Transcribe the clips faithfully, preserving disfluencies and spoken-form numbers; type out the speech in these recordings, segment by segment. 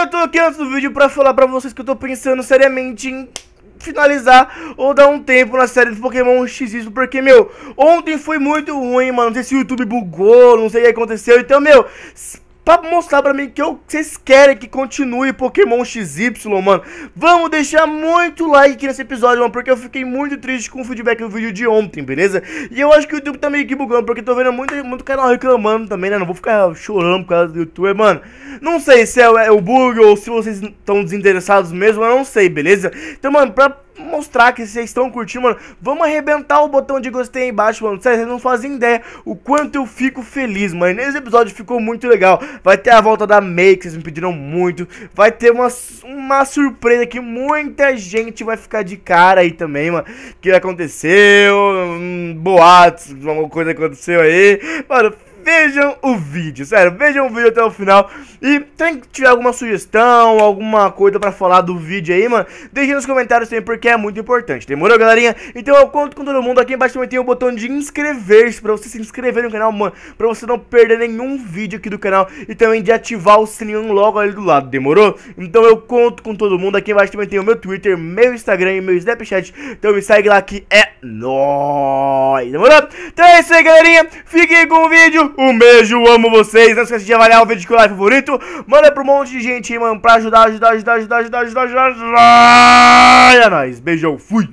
eu tô aqui antes do vídeo pra falar pra vocês que eu tô pensando seriamente em finalizar ou dar um tempo na série do Pokémon X Y, porque, meu, ontem foi muito ruim, mano. Não sei se o YouTube bugou, não sei o que aconteceu. Então, meu, pra mostrar pra mim que eu, vocês querem que continue Pokémon X Y, mano, vamos deixar muito like aqui nesse episódio, mano, porque eu fiquei muito triste com o feedback do vídeo de ontem, beleza? E eu acho que o YouTube tá meio que bugando, porque tô vendo muito, muito canal reclamando também, né? Não vou ficar chorando por causa do YouTube, mano. Não sei se é, é o bug ou se vocês estão desinteressados mesmo, eu não sei, beleza? Então, mano, pra mostrar que vocês estão curtindo, mano, vamos arrebentar o botão de gostei aí embaixo, mano. Sério, vocês não fazem ideia o quanto eu fico feliz, mano. Nesse episódio ficou muito legal. Vai ter a volta da May, que vocês me pediram muito. Vai ter uma, uma surpresa que muita gente vai ficar de cara aí também, mano. Que aconteceu, um, boatos, alguma coisa aconteceu aí, mano. Vejam o vídeo, sério, vejam o vídeo até o final. E tem que tiver alguma sugestão, alguma coisa pra falar do vídeo aí, mano, deixe nos comentários também, porque é muito importante. Demorou, galerinha? Então eu conto com todo mundo. Aqui embaixo também tem o botão de inscrever-se, pra você se inscrever no canal, mano, pra você não perder nenhum vídeo aqui do canal. E também de ativar o sininho logo ali do lado, demorou? Então eu conto com todo mundo. Aqui embaixo também tem o meu Twitter, meu Instagram e meu Snapchat. Então me segue lá que é nóis, demorou? Então é isso aí, galerinha, fiquem com o vídeo. Um beijo, amo vocês. Não esqueça de avaliar o vídeo com o like favorito. Manda pra um monte de gente aí, mano, pra ajudar, ajudar, ajudar, ajudar, ajudar, ajudar, ajudar, ajudar. É nóis, beijão, fui.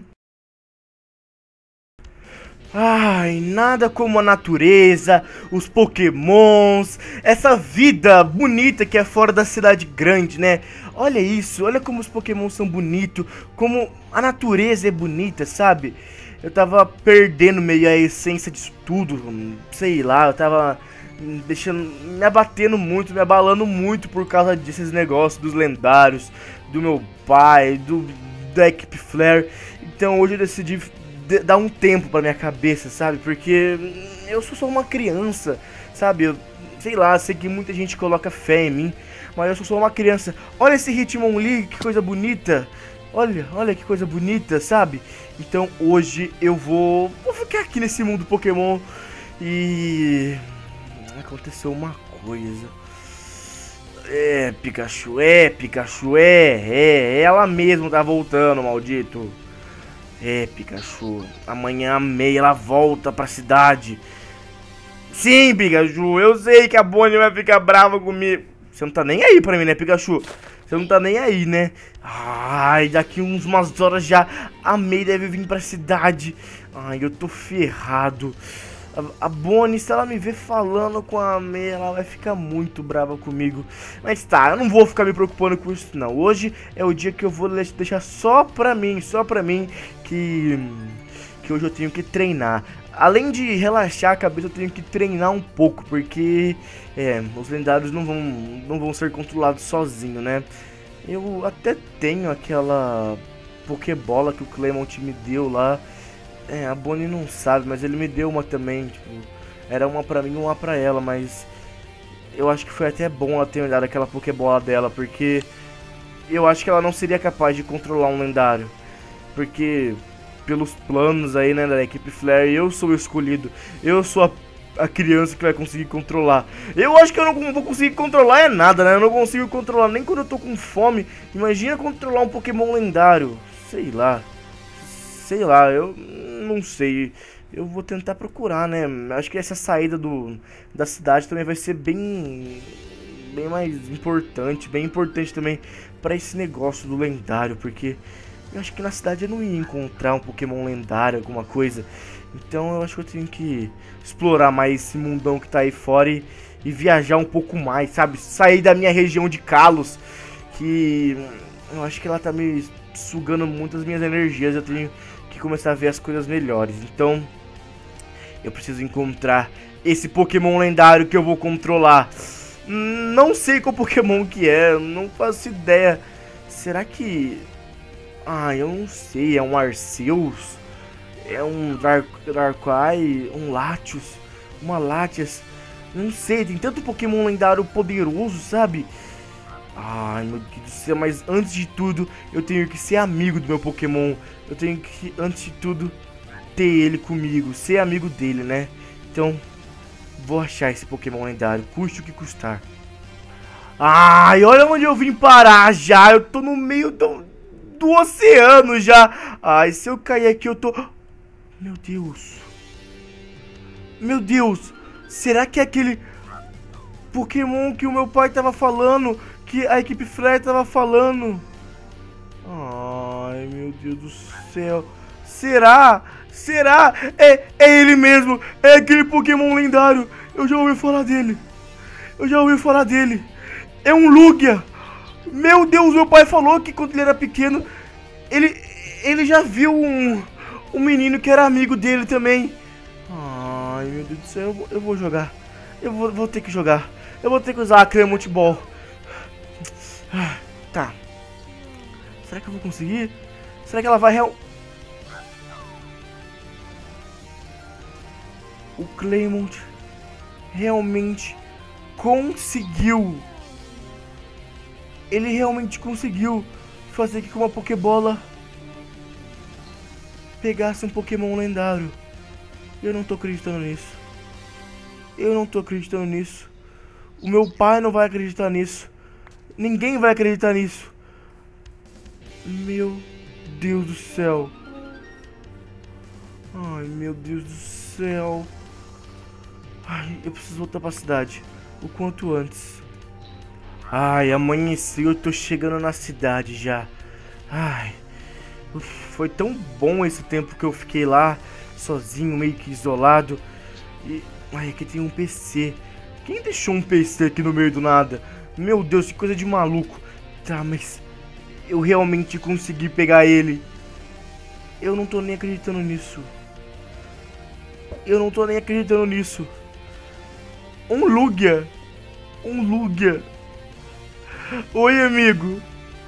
Ai, nada como a natureza, os pokémons, essa vida bonita que é fora da cidade grande, né? Olha isso, olha como os pokémons são bonitos, como a natureza é bonita, sabe? Eu tava perdendo meio a essência disso tudo, sei lá, eu tava deixando, me abatendo muito, me abalando muito por causa desses negócios, dos lendários, do meu pai, do, da equipe Flare. Então hoje eu decidi dar um tempo pra minha cabeça, sabe? Porque eu sou só uma criança, sabe? Eu, sei lá, sei que muita gente coloca fé em mim, mas eu sou só uma criança. Olha esse Hitmonlee, que coisa bonita. Olha, olha que coisa bonita, sabe? Então hoje eu vou, vou ficar aqui nesse mundo Pokémon e aconteceu uma coisa. É, Pikachu, é, Pikachu, é, é, ela mesmo tá voltando, maldito. É, Pikachu, amanhã a May, ela volta pra cidade. Sim, Pikachu, eu sei que a Bonnie vai ficar brava comigo. Você não tá nem aí pra mim, né, Pikachu? Você não tá nem aí, né? Ai, daqui uns umas horas já a May deve vir pra cidade. Ai, eu tô ferrado. A, a Bonnie, se ela me ver falando com a May, ela vai ficar muito brava comigo. Mas tá, eu não vou ficar me preocupando com isso, não. Hoje é o dia que eu vou deixar só pra mim, só pra mim, que, que hoje eu tenho que treinar. Além de relaxar a cabeça, eu tenho que treinar um pouco, porque é, os lendários não vão, não vão ser controlados sozinho, né? Eu até tenho aquela Pokébola que o Clement me deu lá. É, a Bonnie não sabe, mas ele me deu uma também, tipo, era uma pra mim e uma pra ela, mas eu acho que foi até bom ela ter me dado aquela Pokébola dela, porque eu acho que ela não seria capaz de controlar um lendário, porque pelos planos aí, né, da equipe Flare, eu sou o escolhido, eu sou a, a criança que vai conseguir controlar. Eu acho que eu não vou conseguir controlar é nada, né, eu não consigo controlar nem quando eu tô com fome. Imagina controlar um Pokémon lendário, sei lá, sei lá, eu não sei. Eu vou tentar procurar, né, acho que essa saída do, da cidade também vai ser bem, bem mais importante, bem importante também pra esse negócio do lendário, porque eu acho que na cidade eu não ia encontrar um Pokémon lendário, alguma coisa. Então eu acho que eu tenho que explorar mais esse mundão que tá aí fora e, e viajar um pouco mais, sabe? Sair da minha região de Kalos, que eu acho que ela tá me sugando muitas minhas energias. Eu tenho que começar a ver as coisas melhores. Então eu preciso encontrar esse Pokémon lendário que eu vou controlar. Não sei qual Pokémon que é, não faço ideia. Será que... Ah, eu não sei, é um Arceus, é um Dark, Darkrai, um Latios, uma Latias, não sei, tem tanto Pokémon lendário poderoso, sabe? Ai, meu Deus do céu, mas antes de tudo, eu tenho que ser amigo do meu Pokémon, eu tenho que, antes de tudo, ter ele comigo, ser amigo dele, né? Então, vou achar esse Pokémon lendário, custe o que custar. Ai, olha onde eu vim parar já. Eu tô no meio do, do oceano já. Ai, se eu cair aqui eu tô... Meu Deus. Meu Deus. Será que é aquele Pokémon que o meu pai tava falando? Que a equipe Flair tava falando? Ai, meu Deus do céu. Será? Será? É, é ele mesmo. É aquele Pokémon lendário. Eu já ouvi falar dele. Eu já ouvi falar dele. É um Lugia. Meu Deus, meu pai falou que quando ele era pequeno, ele, ele já viu um, um menino que era amigo dele também. Ai, meu Deus do céu, eu vou, eu vou jogar. Eu vou, vou ter que jogar. Eu vou ter que usar a Clemont Ball. Tá. Será que eu vou conseguir? Será que ela vai real... O Clemont realmente conseguiu. Ele realmente conseguiu fazer que com uma Pokébola pegasse um Pokémon lendário. Eu não tô acreditando nisso. Eu não tô acreditando nisso. O meu pai não vai acreditar nisso. Ninguém vai acreditar nisso. Meu Deus do céu. Ai, meu Deus do céu. Ai, eu preciso voltar pra cidade o quanto antes. Ai, amanheceu, eu tô chegando na cidade já. Ai, foi tão bom esse tempo que eu fiquei lá, sozinho, meio que isolado. E, ai, aqui tem um P C. Quem deixou um P C aqui no meio do nada? Meu Deus, que coisa de maluco. Tá, mas eu realmente consegui pegar ele. Eu não tô nem acreditando nisso. Eu não tô nem acreditando nisso. Um Lugia. Um Lugia. Oi, amigo.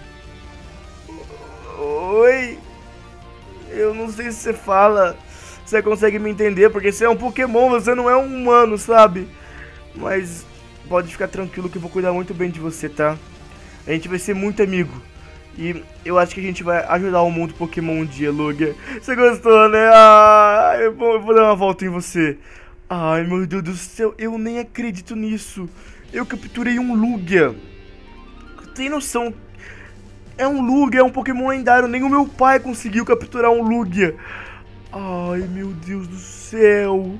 Oi. Eu não sei se você fala, você consegue me entender, porque você é um Pokémon, você não é um humano, sabe? Mas pode ficar tranquilo que eu vou cuidar muito bem de você, tá? A gente vai ser muito amigo. E eu acho que a gente vai ajudar o mundo Pokémon um dia, Lugia. Você gostou, né? Ah, eu vou, eu vou dar uma volta em você. Ai, meu Deus do céu, eu nem acredito nisso. Eu capturei um Lugia. Tem noção? É um Lugia, é um Pokémon lendário. Nem o meu pai conseguiu capturar um Lugia. Ai, meu Deus do céu.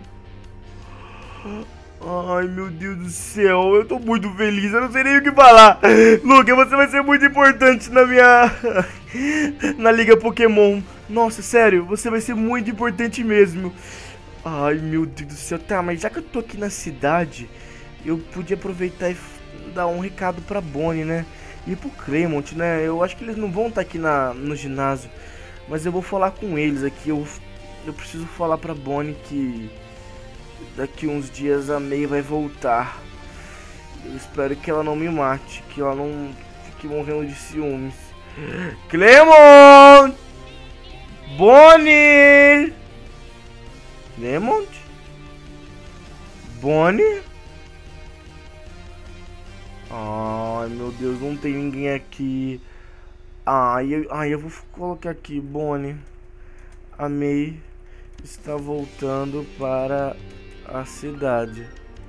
Ai, meu Deus do céu. Eu tô muito feliz, eu não sei nem o que falar. Lugia, você vai ser muito importante na minha... na Liga Pokémon. Nossa, sério, você vai ser muito importante mesmo. Ai, meu Deus do céu. Tá, mas já que eu tô aqui na cidade, eu podia aproveitar e dar um recado pra Bonnie, né? E pro Clemont, né? Eu acho que eles não vão estar aqui na, no ginásio, mas eu vou falar com eles aqui. Eu, eu preciso falar pra Bonnie que daqui uns dias a May vai voltar. Eu espero que ela não me mate, que ela não fique morrendo de ciúmes. Clemont! Bonnie! Clemont? Bonnie? Ai, meu Deus, não tem ninguém aqui. Ai, eu, ai, eu vou colocar aqui, Bonnie. A May está voltando para a cidade.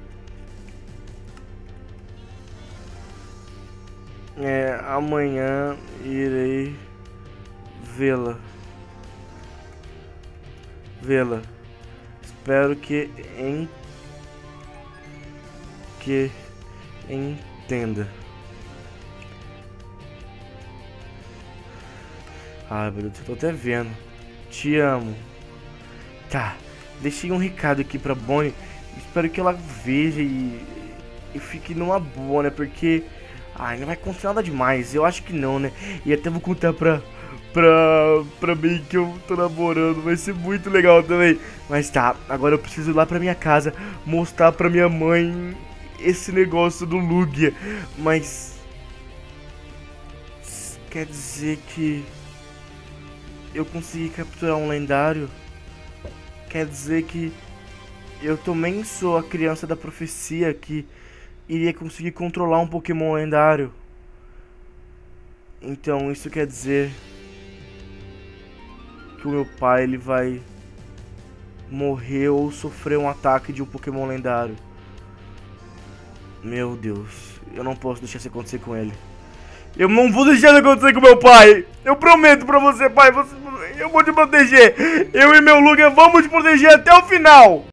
É, amanhã irei vê-la. Vê-la. Espero que em que entenda. Ai, meu Deus, eu tô até vendo. Te amo. Tá, deixei um recado aqui pra Bonnie. Espero que ela veja e, e fique numa boa, né? Porque, ai, não vai acontecer nada demais. Eu acho que não, né? E até vou contar pra, pra, pra mim que eu tô namorando. Vai ser muito legal também. Mas tá, agora eu preciso ir lá pra minha casa, mostrar pra minha mãe esse negócio do Lugia. Mas quer dizer que eu consegui capturar um lendário? Quer dizer que eu também sou a criança da profecia que iria conseguir controlar um Pokémon lendário? Então isso quer dizer que o meu pai ele vai morrer ou sofrer um ataque de um Pokémon lendário. Meu Deus, Eu não posso deixar isso acontecer com ele. Eu não vou deixar isso acontecer com meu pai. Eu prometo pra você, pai. Você, eu vou te proteger. Eu e meu Lugia vamos te proteger até o final.